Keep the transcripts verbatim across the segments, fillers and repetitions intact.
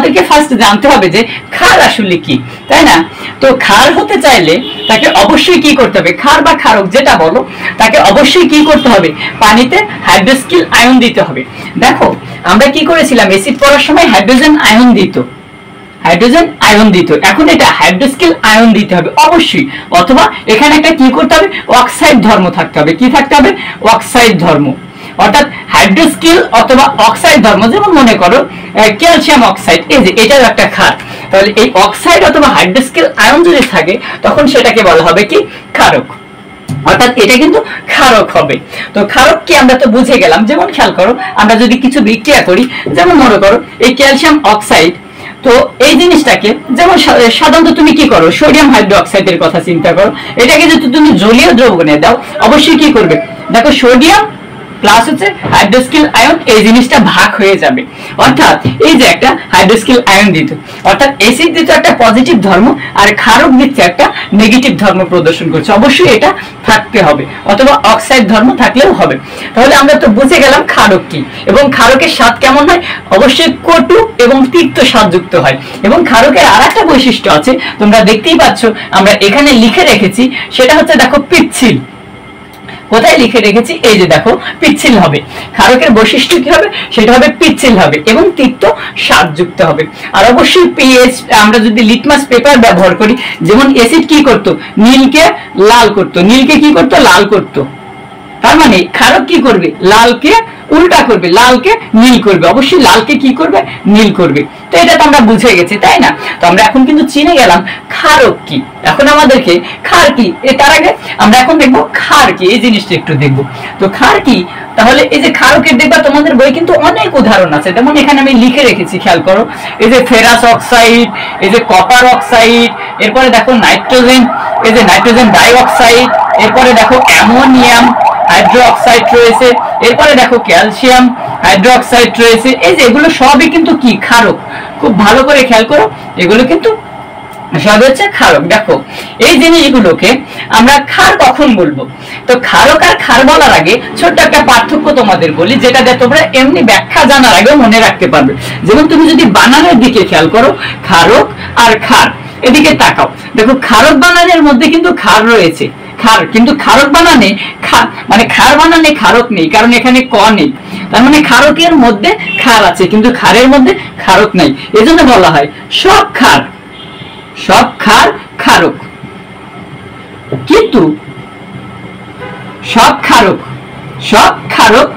আমাদেরকে ফার্স্ট জানতে হবে যে ক্ষার আসলে কি, তাই না? তো ক্ষার হতে চাইলে তাকে অবশ্যই কি করতে হবে, ক্ষার বা ক্ষারক যেটা বলো, তাকে অবশ্যই কি করতে হবে, পানিতে হাইড্রোক্সিল আয়ন দিতে হবে। দেখো আমরা কি করেছিলাম, অ্যাসিড পড়ার সময় হাইড্রোজেন আয়ন দিত, হাইড্রোজেন আয়ন দিত, এখন এটা হাইড্রোক্সিল আয়ন দিতে হবে অবশ্যই, অথবা এখানে একটা কি করতে হবে, অক্সাইড ধর্ম থাকতে হবে। কি থাকতে হবে, অক্সাইড ধর্ম, অর্থাৎ হাইড্রোক্সিল অথবা অক্সাইড ধর্ম। যেমন মনে করো ক্যালসিয়াম অক্সাইড, এই যে এটাও একটা ক্ষার, তাহলে এই অক্সাইড অথবা হাইড্রোক্সিল আয়ন যদি থাকে তখন সেটাকে বলা হবে কি, ক্ষারক, অর্থাৎ এটা কিন্তু ক্ষারক হবে। তো ক্ষারক কি আমরা তো বুঝে গেলাম। যেমন খেয়াল করো, আমরা যদি কিছু বিক্রিয়া করি, যেমন মনে করো এই ক্যালসিয়াম অক্সাইড, তো এই জিনিসটাকে যেমন সাধারণত তুমি কি করো, সোডিয়াম হাইড্রোক্সাইডের কথা চিন্তা করো, এটাকে যদি তুমি জলীয় দ্রবণে দাও অবশ্যই কি করবে, দেখো সোডিয়াম প্লাস হচ্ছে হাইড্রোক্সিল আয়ন, এই জিনিসটা ভাগ হয়ে যাবে। অর্থাৎ এই যে একটা হাইড্রোক্সিল আয়ন দিত, অর্থাৎ অ্যাসিড দিত একটা পজিটিভ ধর্ম আর ক্ষারক দিচ্ছে একটা নেগেটিভ ধর্ম প্রদর্শন করছে, অবশ্যই এটা থাকতে হবে, অথবা অক্সাইড ধর্ম থাকলেও হবে। তাহলে আমরা তো বুঝে গেলাম ক্ষারক কি, এবং ক্ষারকের স্বাদ কেমন হয়, অবশ্যই কটু এবং তিক্ত স্বাদযুক্ত হয়। এবং ক্ষারকের আর একটা বৈশিষ্ট্য আছে, তোমরা দেখতেই পাচ্ছ, আমরা এখানে লিখে রেখেছি, সেটা হচ্ছে দেখো পিচ্ছিল। কোথায় লিখে রেখেছি, এই যে দেখো পিচ্ছিল হবে। ক্ষারকের বৈশিষ্ট্য কি হবে, সেটা হবে পিচ্ছিল হবে এবং তিক্ত স্বাদযুক্ত হবে। আর অবশ্যই পিএইচ, আমরা যদি লিটমাস পেপার ব্যবহার করি, যেমন অ্যাসিড কি করতো, নীলকে লাল করতো, নীলকে কি করতো, লাল করতো, তার মানে ক্ষারক কি করবে, লালকে উল্টা করবে, লালকে নীল করবে, অবশ্যই লালকে কি করবে, নীল করবে। তো এটা তো আমরা বুঝে গেছি, তাই না? তো আমরা এখন কিন্তু চিনে গেলাম ক্ষারক কি। এখন আমাদেরকে ক্ষার কি, তার আগে আমরা এখন দেখবো ক্ষার কি, এই জিনিসটা একটু দেখবো। তো ক্ষার কি, তাহলে এই যে ক্ষারকের দেখবা তোমাদের বই কিন্তু অনেক উদাহরণ আছে, যেমন এখানে আমি লিখে রেখেছি, খেয়াল করো, এই যে ফেরাস অক্সাইড, এই যে কপার অক্সাইড, এরপরে দেখো নাইট্রোজেন, এই যে নাইট্রোজেন ডাই অক্সাইড, এরপরে দেখো অ্যামোনিয়াম হাইড্রোক্সাইড রয়েছে, এরপরে দেখো ক্যালসিয়াম হাইড্রোক্সাইড রয়েছে। এই যে এগুলো সবই কিন্তু কি, ক্ষারক। খুব ভালো করে খেয়াল করো, এগুলো কিন্তু সব হচ্ছে ক্ষারক। দেখো এই জিনিসগুলোকে আমরা ক্ষার কখন বলবো, তো ক্ষারক আর ক্ষার বলার আগে ছোট্ট একটা পার্থক্য তোমাদের বলি, যেটা দিয়ে তোমরা এমনি ব্যাখ্যা জানার আগে মনে রাখতে পারবে। যেমন তুমি যদি বানানের দিকে খেয়াল করো, ক্ষারক আর ক্ষার, এদিকে তাকাও, দেখো ক্ষারক বানানের মধ্যে কিন্তু ক্ষার রয়েছে, ক্ষার, কিন্তু ক্ষারক বানানে মানে ক্ষার বানানে ক্ষারক নেই, কারণ এখানে ক নেই। তার মানে ক্ষারকের মধ্যে ক্ষার আছে কিন্তু ক্ষারের মধ্যে ক্ষারক নাই, এজন্য বলা হয় সব ক্ষার, সব ক্ষার ক্ষারক, কিন্তু সব ক্ষারক, সব ক্ষারক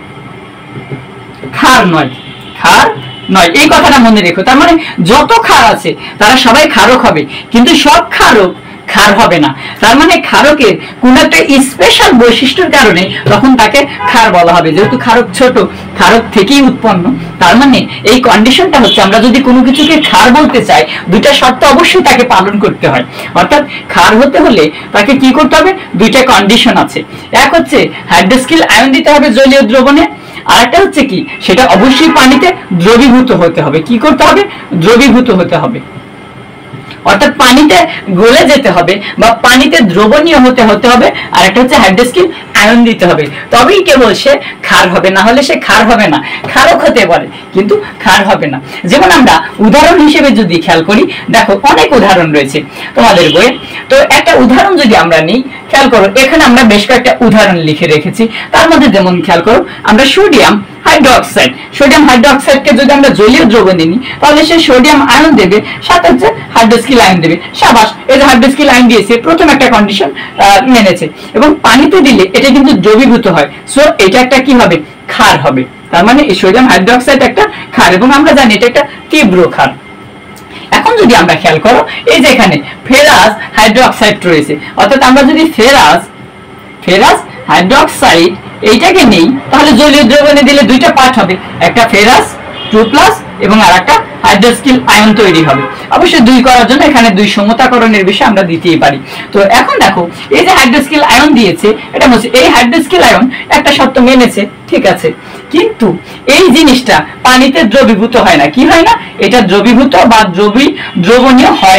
ক্ষার নয়, ক্ষার নয়, এই কথাটা মনে রেখো। তার মানে যত ক্ষার আছে তারা সবাই ক্ষারক হবে, কিন্তু সব ক্ষারক ক্ষার হবে না। তার মানে ক্ষারকের কোন একটা স্পেশাল বৈশিষ্ট্যের কারণে তখন তাকে ক্ষার বলা হবে, যেহেতু ক্ষারক ছোট, ক্ষারক থেকেই উৎপন্ন। তার মানে এই কন্ডিশনটা হচ্ছে, আমরা যদি কোনো কিছুকে ক্ষার বলতে চাই, দুইটা শর্ত অবশ্যই তাকে পালন করতে হয়। অর্থাৎ ক্ষার হতে হলে তাকে কি করতে হবে, দুইটা কন্ডিশন আছে। এক হচ্ছে হাইড্রোক্সিল আয়ন দিতে হবে জলীয় দ্রবণে, আর একটা হচ্ছে কি, সেটা অবশ্যই পানিতে দ্রবীভূত হতে হবে। কি করতে হবে, দ্রবীভূত হতে হবে, অর্থাৎ পানিতে গলে যেতে হবে বা পানিতে দ্রবণীয় হতে হতে হবে। আর একটা হচ্ছে হাইড্রোক্সিল আয়ন দিতে হবে, তবেই কেবল সে ক্ষার হবে, না হলে সে ক্ষার হবে না। ক্ষারক হতে পারে কিন্তু ক্ষার হবে না। যেমন আমরা উদাহরণ হিসেবে যদি খেয়াল করি, দেখো অনেক উদাহরণ রয়েছে তোমাদের বইয়ে। তো একটা উদাহরণ যদি আমরা নিই, খেয়াল করো, এখানে আমরা বেশ কয়েকটা উদাহরণ লিখে রেখেছি। তার মধ্যে যেমন খেয়াল করো, আমরা সোডিয়াম হাইড্রোক্সাইড, সোডিয়াম হাইড্রোক্সাইডকে যদি আমরা জলীয় দ্রবণে নিই, তাহলে সে সোডিয়াম আয়ন দেবে, সাথে হচ্ছে হাইড্রোক্সিল আয়ন দেবে। সাবাস, এই যে হাইড্রোক্সিল আয়ন দিয়েছে, প্রথম একটা কন্ডিশন মেনেছে। এবং পানিতে দিলে এটা কিন্তু দ্রবীভূত হয়, সো এটা একটা কি হবে, ক্ষার হবে। তার মানে এই সোডিয়াম হাইড্রোক্সাইড একটা ক্ষার, এবং আমরা জানি এটা একটা তীব্র ক্ষার। এখন যদি আমরা খেয়াল করো, এই যে এখানে ফেরাস হাইড্রোক্সাইড রয়েছে, অর্থাৎ আমরা যদি ফেরাস ফেরাস হাইড্রোক্সাইড এইটাকে নেই, তাহলে জলীয় দ্রবণে দিলে দুইটা পার্ট হবে, একটা ফেরাস টু প্লাস এবং আর একটা হাইড্রোক্সিল আয়ন তৈরি হবে। অবশ্যই দুই করার জন্য এখানে দুই সমতাকরণের বিষয় আমরা দিতেই পারি। তো এখন দেখো, এই যে হাইড্রোক্সিল আয়ন দিয়েছে, এটা বলছে এই হাইড্রোক্সিল আয়ন একটা শর্ত মেনেছে, ঠিক আছে, কিন্তু এই জিনিসটা পানিতে দ্রবীভূত হয় না। কি হয় না, এটা দ্রবীভূত বা দ্রবী দ্রবণীয় হয় না।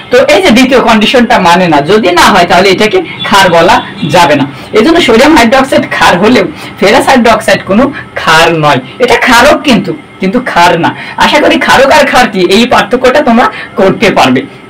তো এই যে দ্বিতীয় কন্ডিশনটা মানে না, যদি না হয় তাহলে এটাকে ক্ষার বলা যাবে না। এই জন্য সোডিয়াম হাইড্রোক্সাইড ক্ষার হলেও ফেরাস হাইড্রোক্সাইড কোনো ক্ষার নয়, এটা ক্ষারক কিন্তু কিন্তু ক্ষার না। আশা করি ক্ষারক আর ক্ষার কি এই পার্থক্যটা তোমরা করতে পারবে।